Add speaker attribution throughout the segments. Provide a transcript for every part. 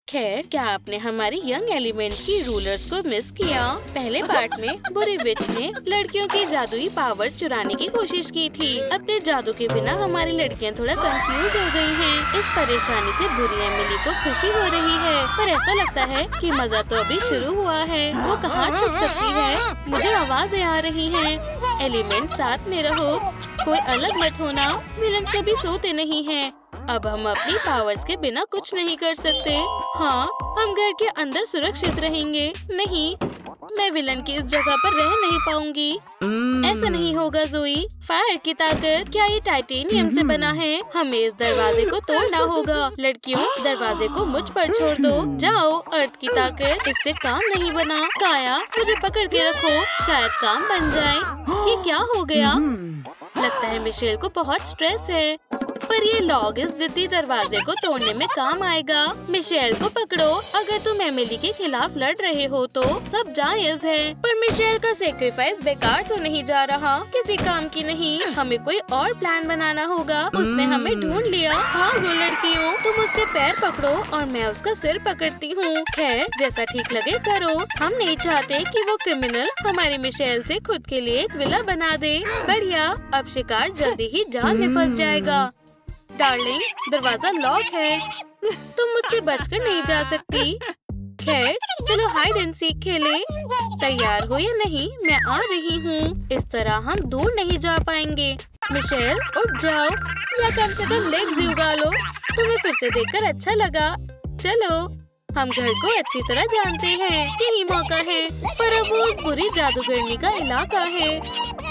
Speaker 1: खैर, क्या आपने हमारी यंग एलिमेंट की रूलर्स को मिस किया? पहले पार्ट में बुरी विच ने लड़कियों की जादुई पावर चुराने की कोशिश की थी। अपने जादू के बिना हमारी लड़कियां थोड़ा कंफ्यूज हो गई हैं। इस परेशानी से बुरी एमिली को खुशी हो रही है, पर ऐसा लगता है कि मजा तो अभी शुरू हुआ है। वो कहाँ छुप सकती है? मुझे आवाजें आ रही हैं। एलिमेंट, साथ में रहो, कोई अलग मत होना। विलन्स कभी सोते नहीं हैं। अब हम अपनी पावर्स के बिना कुछ नहीं कर सकते। हाँ, हम घर के अंदर सुरक्षित रहेंगे। नहीं, मैं विलन की इस जगह पर रह नहीं पाऊंगी। ऐसा नहीं होगा जोई। फायर की ताकत, क्या ये टाइटेनियम से बना है? हमें इस दरवाजे को तोड़ना होगा। लड़कियों, दरवाजे को मुझ पर छोड़ दो। जाओ। अर्थ की ताकत, इससे काम नहीं बना। काया, मुझे पकड़ के रखो, शायद काम बन जाए। ये क्या हो गया? लगता है मिशेल को बहुत स्ट्रेस है, पर ये लॉग इस जिद्दी दरवाजे को तोड़ने में काम आएगा। मिशेल को पकड़ो। अगर तुम एमिली के खिलाफ लड़ रहे हो तो सब जायज है, पर मिशेल का सेक्रीफाइस बेकार तो नहीं जा रहा। किसी काम की नहीं। हमें कोई और प्लान बनाना होगा। उसने हमें ढूंढ लिया। भागो लड़कियों, तुम उसके पैर पकड़ो और मैं उसका सिर पकड़ती हूँ। खैर, जैसा ठीक लगे करो। हम नहीं चाहते कि वो क्रिमिनल हमारी मिशेल से खुद के लिए एक विला बना दे। बढ़िया, अब शिकार जल्दी ही जाल में फंस जाएगा। डार्लिंग, दरवाजा लॉक है। तुम मुझसे बचकर नहीं जा सकती। खैर, चलो हाइड एंड सीक खेले। तैयार हो या नहीं? मैं आ रही हूँ। इस तरह हम दूर नहीं जा पाएंगे। मिशेल, उठ जाओ, या कम से कम लेग्स उगा लो। तुम्हें फिर से देखकर अच्छा लगा। चलो, हम घर को अच्छी तरह जानते हैं। यही मौका है, पर अब वो बुरी जादूगरनी का इलाका है।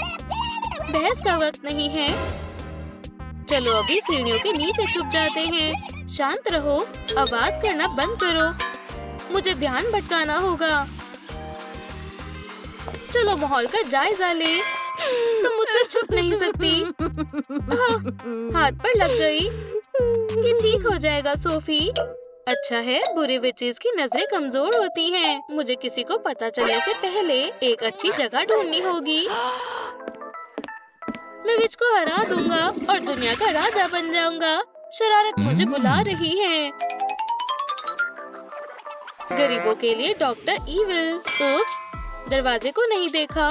Speaker 1: बहस का वक्त नहीं है। चलो अभी सीढ़ियों के नीचे छुप जाते हैं। शांत रहो, आवाज करना बंद करो। मुझे ध्यान भटकाना होगा। चलो माहौल का जायजा ले। तुम मुझसे छुप नहीं सकती। हाथ पर लग गई। ये ठीक हो जाएगा सोफी। अच्छा है, बुरे विचेस की नजरें कमजोर होती हैं। मुझे किसी को पता चलने से पहले एक अच्छी जगह ढूंढनी होगी। मैं विच को हरा दूंगा और दुनिया का राजा बन जाऊंगा। शरारत मुझे बुला रही है। गरीबों के लिए डॉक्टर इविल। उप्स, दरवाजे को नहीं देखा।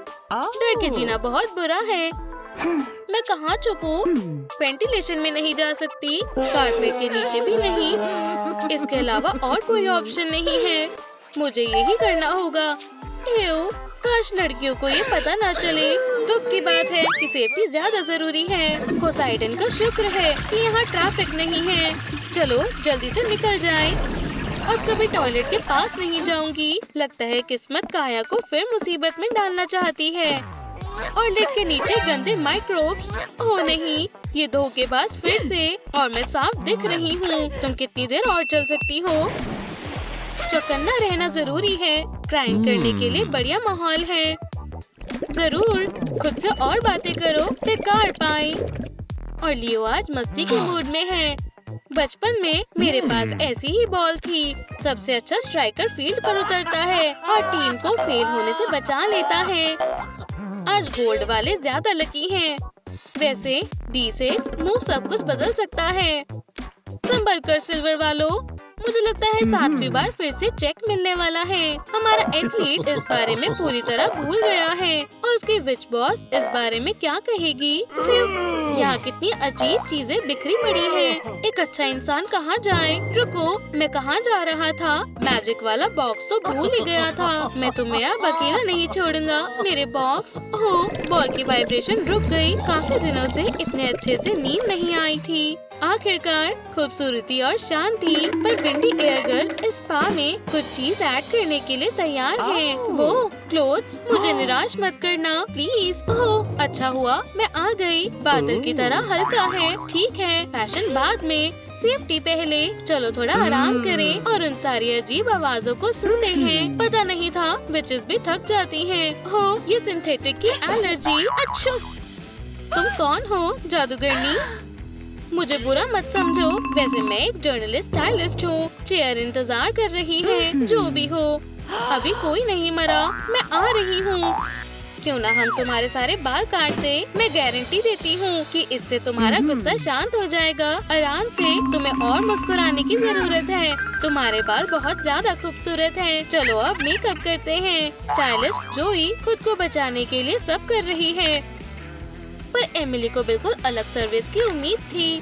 Speaker 1: डर के जीना बहुत बुरा है। मैं कहाँ छुपूं? वेंटिलेशन में नहीं जा सकती, कारपेट के नीचे भी नहीं। इसके अलावा और कोई ऑप्शन नहीं है। मुझे यही करना होगा। एव, काश लड़कियों को ये पता ना चले। दुख की बात है कि सेफ्टी ज्यादा जरूरी है। पोसाइडन का शुक्र है कि यहाँ ट्रैफिक नहीं है। चलो जल्दी से निकल जाएं। और कभी टॉयलेट के पास नहीं जाऊंगी। लगता है किस्मत काया को फिर मुसीबत में डालना चाहती है। और लेग के नीचे गंदे माइक्रोब्स। ओह नहीं, ये धोखेबाज फिर से। और मैं साफ दिख रही हूँ। तुम कितनी देर और चल सकती हो? चौकन्ना रहना जरूरी है। क्राइम करने के लिए बढ़िया माहौल है। जरूर, खुद से और बातें करो, बेकार पाए। और लियो आज मस्ती के मूड में है। बचपन में मेरे पास ऐसी ही बॉल थी। सबसे अच्छा स्ट्राइकर फील्ड पर उतरता है और टीम को फेल होने से बचा लेता है। आज गोल्ड वाले ज्यादा लकी हैं। वैसे D6 मूव सब कुछ बदल सकता है। संभल कर सिल्वर वालों, मुझे लगता है 7वीं बार फिर से चेक मिलने वाला है। हमारा एथलीट इस बारे में पूरी तरह भूल गया है। और उसकी विच बॉस इस बारे में क्या कहेगी? यहाँ कितनी अजीब चीजें बिखरी पड़ी हैं। एक अच्छा इंसान कहाँ जाए? रुको, मैं कहाँ जा रहा था? मैजिक वाला बॉक्स तो भूल ही गया था। मैं तुम्हें अब अकेला नहीं छोड़ूंगा। मेरे बॉक्स। ओह, बॉल की वाइब्रेशन रुक गई। काफी दिनों से इतने अच्छे से नींद नहीं आई थी। आखिरकार खूबसूरती और शांति। पर विंडी एयर गर्ल इस स्पा में कुछ चीज ऐड करने के लिए तैयार है। वो क्लोथ्स, मुझे निराश मत करना प्लीज। ओह, अच्छा हुआ मैं आ गई। बादल की तरह हल्का है। ठीक है, फैशन बाद में, सेफ्टी पहले। चलो थोड़ा आराम करें और उन सारी अजीब आवाजों को सुनते हैं। पता नहीं था विचेस भी थक जाती हैं। हो, ये सिंथेटिक की एलर्जी। अच्छा, तुम कौन हो जादूगरनी? मुझे बुरा मत समझो। वैसे मैं एक जर्नलिस्ट स्टाइलिस्ट हूँ। चेयर इंतजार कर रही है। जो भी हो, अभी कोई नहीं मरा। मैं आ रही हूँ। क्यों ना हम तुम्हारे सारे बाल काट दे। मैं गारंटी देती हूँ कि इससे तुम्हारा गुस्सा शांत हो जाएगा। आराम से, तुम्हें और मुस्कुराने की जरूरत है। तुम्हारे बाल बहुत ज्यादा खूबसूरत हैं। चलो अब मेकअप करते हैं। स्टाइलिस्ट जोई खुद को बचाने के लिए सब कर रही है, पर एमिली को बिल्कुल अलग सर्विस की उम्मीद थी।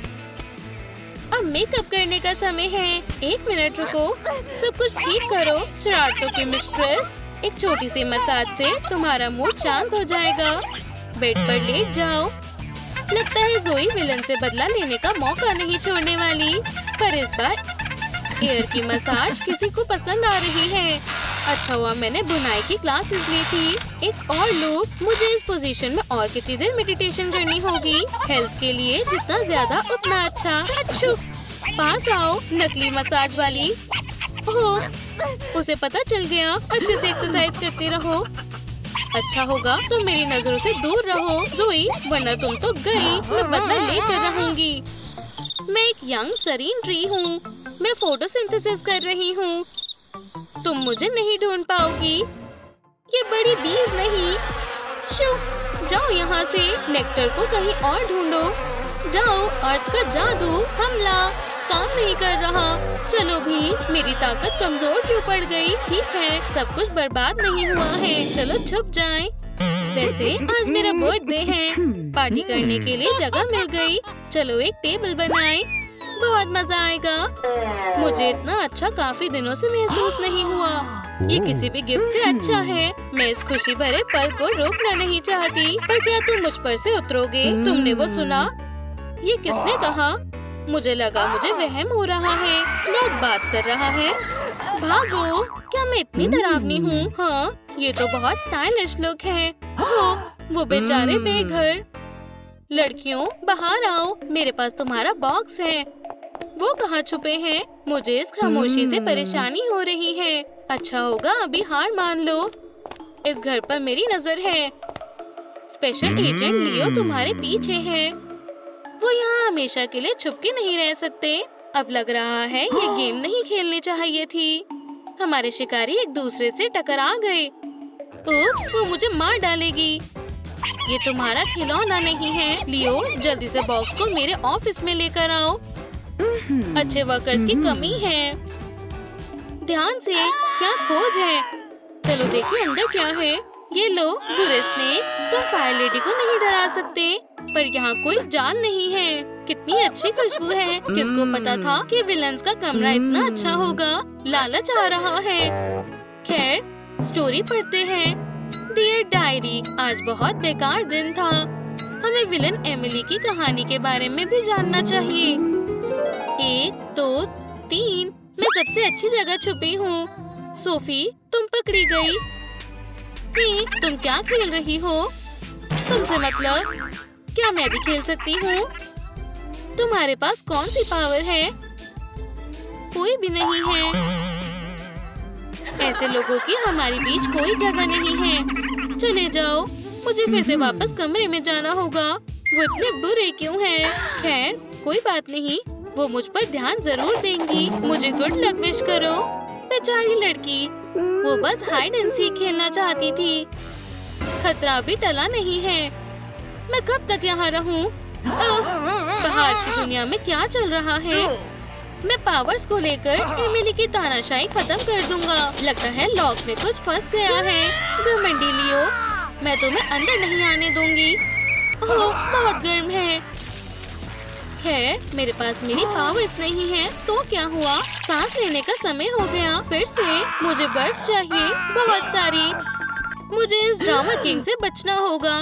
Speaker 1: अब मेकअप करने का समय है। 1 मिनट रुको, सब कुछ ठीक करो। शरारतों की मिस्ट्रेस, एक छोटी सी मसाज से तुम्हारा मूड शांत हो जाएगा। बेड पर लेट जाओ। लगता है जोई विलन से बदला लेने का मौका नहीं छोड़ने वाली, पर इस बार एयर की मसाज किसी को पसंद आ रही है। अच्छा हुआ मैंने बुनाई की क्लासेस ली थी। एक और लूप। मुझे इस पोजीशन में और कितनी देर मेडिटेशन करनी होगी? हेल्थ के लिए जितना ज्यादा उतना अच्छा। अच्छू, पास आओ नकली मसाज वाली। ओह, उसे पता चल गया। अच्छे से एक्सरसाइज करते रहो। अच्छा होगा तुम मेरी नजरों से दूर रहो जोई, वरना तुम तो गई। मैं बदला लेकर रहूंगी। मैं एक यंग सरीन ट्री हूँ। मैं फोटोसिंथेसिस कर रही हूँ। तुम मुझे नहीं ढूंढ पाओगी। ये बड़ी बीज नहीं। शू, जाओ यहाँ से। नेक्टर को कहीं और ढूंढो। जाओ, अर्थ का जादू हमला काम नहीं कर रहा। चलो भी, मेरी ताकत कमजोर क्यों पड़ गई? ठीक है, सब कुछ बर्बाद नहीं हुआ है। चलो छुप जाएं। वैसे आज मेरा बर्थडे है। पार्टी करने के लिए जगह मिल गई। चलो एक टेबल बनाएं। बहुत मजा आएगा। मुझे इतना अच्छा काफी दिनों से महसूस नहीं हुआ। ये किसी भी गिफ्ट से अच्छा है। मैं इस खुशी भरे पल को रोकना नहीं चाहती, पर क्या तुम मुझ पर से उतरोगे? तुमने वो सुना? ये किसने कहा? मुझे लगा मुझे वहम हो रहा है। लोग बात कर रहा है। भागो। क्या मैं इतनी डरावनी हूँ? हाँ, ये तो बहुत स्टाइलिश लुक है। वो बेचारे बेघर। लड़कियों बाहर आओ, मेरे पास तुम्हारा बॉक्स है। वो कहाँ छुपे हैं? मुझे इस खामोशी से परेशानी हो रही है। अच्छा होगा अभी हार मान लो। इस घर पर मेरी नजर है। स्पेशल एजेंट लियो तुम्हारे पीछे है। वो यहाँ हमेशा के लिए छुप के नहीं रह सकते। अब लग रहा है ये गेम नहीं खेलनी चाहिए थी। हमारे शिकारी एक दूसरे से टकरा गए। उप्स, वो मुझे मार डालेगी। ये तुम्हारा खिलौना नहीं है। लियो, जल्दी से बॉक्स को मेरे ऑफिस में लेकर आओ। अच्छे वर्कर्स की कमी है। ध्यान से, क्या खोज है? चलो देखिए अंदर क्या है। ये लो बुरे स्नेक्स, तुम फायर लेडी को नहीं डरा सकते, पर यहाँ कोई जाल नहीं है। कितनी अच्छी खुशबू है। किसको पता था कि विलन्स का कमरा इतना अच्छा होगा? लालच आ रहा है। खैर, स्टोरी पढ़ते हैं। डियर डायरी, आज बहुत बेकार दिन था। हमें विलन एमिली की कहानी के बारे में भी जानना चाहिए। 1, 2, 3, मैं सबसे अच्छी जगह छुपी हूँ। सोफी, तुम पकड़ी गई। तुम क्या खेल रही हो? तुमसे मतलब? क्या मैं भी खेल सकती हूँ? तुम्हारे पास कौन सी पावर है? कोई भी नहीं है। ऐसे लोगों की हमारे बीच कोई जगह नहीं है। चले जाओ, मुझे फिर से वापस कमरे में जाना होगा। वो इतने बुरे क्यों हैं? खैर, कोई बात नहीं, वो मुझ पर ध्यान जरूर देंगी। मुझे गुड लक विश करो। बेचारी लड़की, वो बस हाइड एंड सीक खेलना चाहती थी। खतरा भी टला नहीं है। मैं कब तक यहाँ रहूं? बाहर की दुनिया में क्या चल रहा है? मैं पावर्स को लेकर एमिली की तानाशाही खत्म कर दूंगा। लगता है लॉक में कुछ फंस गया है। घमंडी लियो, मैं तुम्हें अंदर नहीं आने दूंगी। ओह, बहुत गर्म है। खैर, मेरे पास मेरी पावर्स नहीं है, तो क्या हुआ? सांस लेने का समय हो गया। फिर से मुझे बर्फ चाहिए, बहुत सारी। मुझे इस ड्रामा किंग से बचना होगा।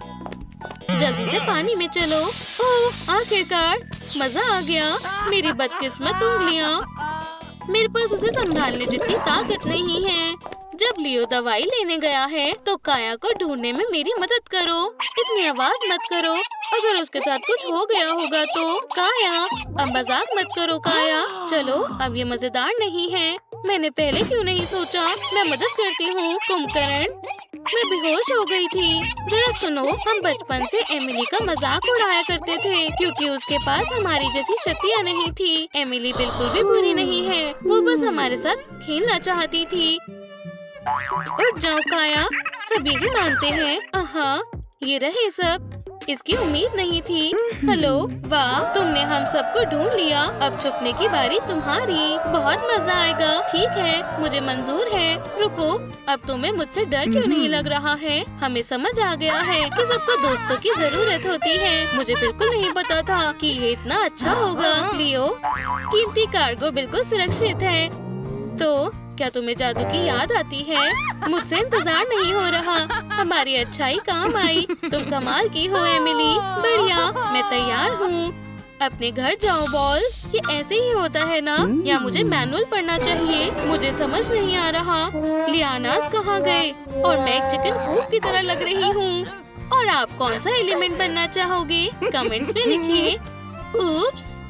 Speaker 1: जल्दी से पानी में चलो। ओह, आखिरकार मजा आ गया। मेरी बदकिस्मत उंगलियां। मेरे पास उसे संभालने जितनी ताकत नहीं है। जब लियो दवाई लेने गया है, तो काया को ढूंढने में मेरी मदद करो। इतनी आवाज मत करो, अगर उसके साथ कुछ हो गया होगा तो। काया, अब मजाक मत करो काया। चलो, अब ये मजेदार नहीं है। मैंने पहले क्यों नहीं सोचा? मैं मदद करती हूँ। कुंभकर्ण, मैं बेहोश हो गई थी। जरा सुनो, हम बचपन से एमिली का मजाक उड़ाया करते थे, क्योंकि उसके पास हमारी जैसी शक्तियाँ नहीं थी। एमिली बिल्कुल भी बुरी नहीं है, वो बस हमारे साथ खेलना चाहती थी। उठ जाओ काया, सब यही मानते हैं। आहा, ये रहे सब, इसकी उम्मीद नहीं थी। हेलो, वाह, तुमने हम सबको ढूंढ लिया। अब छुपने की बारी तुम्हारी। बहुत मजा आएगा। ठीक है, मुझे मंजूर है। रुको, अब तुम्हें मुझसे डर क्यों नहीं लग रहा है? हमें समझ आ गया है कि सबको दोस्तों की जरूरत होती है। मुझे बिल्कुल नहीं पता था कि ये इतना अच्छा होगा। लियो, कीमती कार्गो बिल्कुल सुरक्षित है। तो क्या तुम्हें जादू की याद आती है? मुझसे इंतजार नहीं हो रहा। हमारी अच्छाई काम आई। तुम कमाल की हो एमिली। बढ़िया, मैं तैयार हूँ। अपने घर जाओ बॉल्स। ये ऐसे ही होता है ना? या मुझे मैनुअल पढ़ना चाहिए? मुझे समझ नहीं आ रहा। लियानास कहाँ गए? और मैं एक चिकन कूप की तरह लग रही हूँ। और आप कौन सा एलिमेंट बनना चाहोगे? कमेंट्स में लिखिए। उप्स।